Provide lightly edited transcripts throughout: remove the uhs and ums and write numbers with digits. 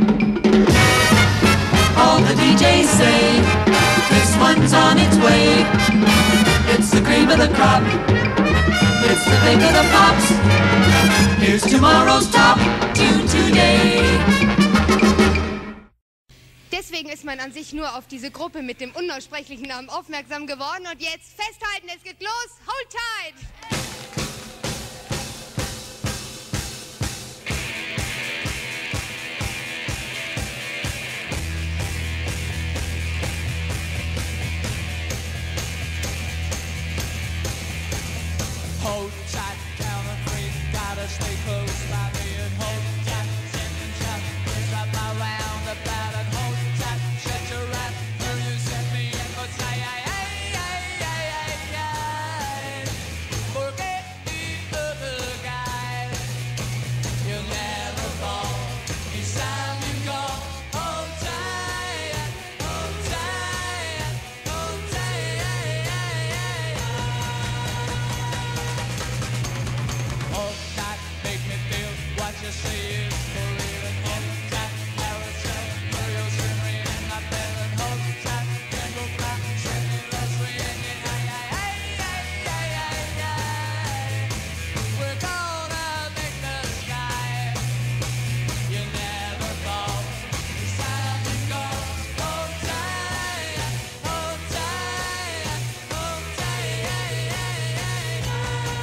All the DJs say this one's on its way. It's the cream of the crop. It's the pick of the pops. Here's tomorrow's top tune today. Deswegen ist man an sich nur auf diese Gruppe mit dem unaussprechlichen Namen aufmerksam geworden. Und jetzt festhalten, es geht los. Hold tight! Hold tight, count of three, gotta stay close by me and hold tight, sing and shout, it's up around about and hold tight, shut your eyes, till you set me and go say, ay, ay, ay, ay, ay, ay, forget the other guy, you'll never fall, each time you go, hold tight, hold tight, hold tight, ay, ay, ay, ay. Hold tight, make me feel what you say is for real. And hold tight, Harrison, for your scenery and my bell. And hold tight, Kendall Clark, singing lost reunion. Ay, ay, ay, ay, ay, ay, ay. We're gonna make the sky. You never fall. It's time to go. Hold tight, hold tight, hold tight, ay, ay, ay, ay.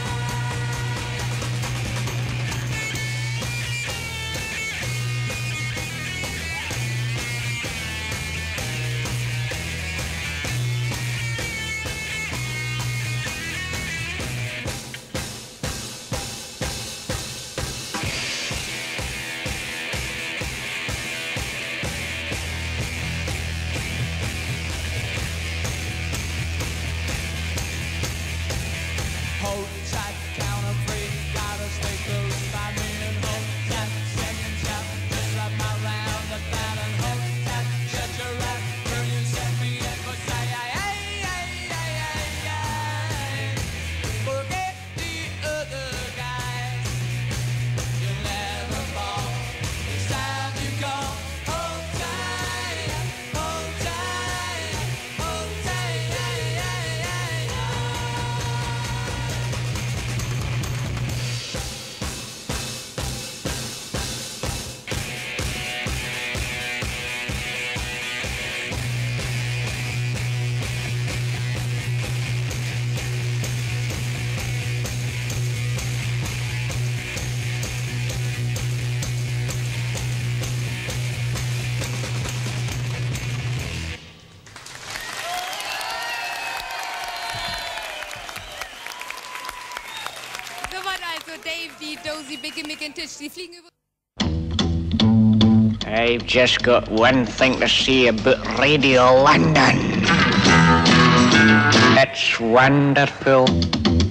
Hold tight, count of three, gotta stay close by me and hold tight, sing and shout, just up around the band and hold tight, shut your eyes, till you set me and go say, ay, ay, ay, ay, ay, ay, forget the other guys, you'll never fall, it's time to go, hold tight, hold tight, hold tight, ay, ay, ay, ay. Soweit also Dave, die Dozy, Beaky, Mick und Tich. Die fliegen über... I've just got one thing to say about Radio London. It's wonderful.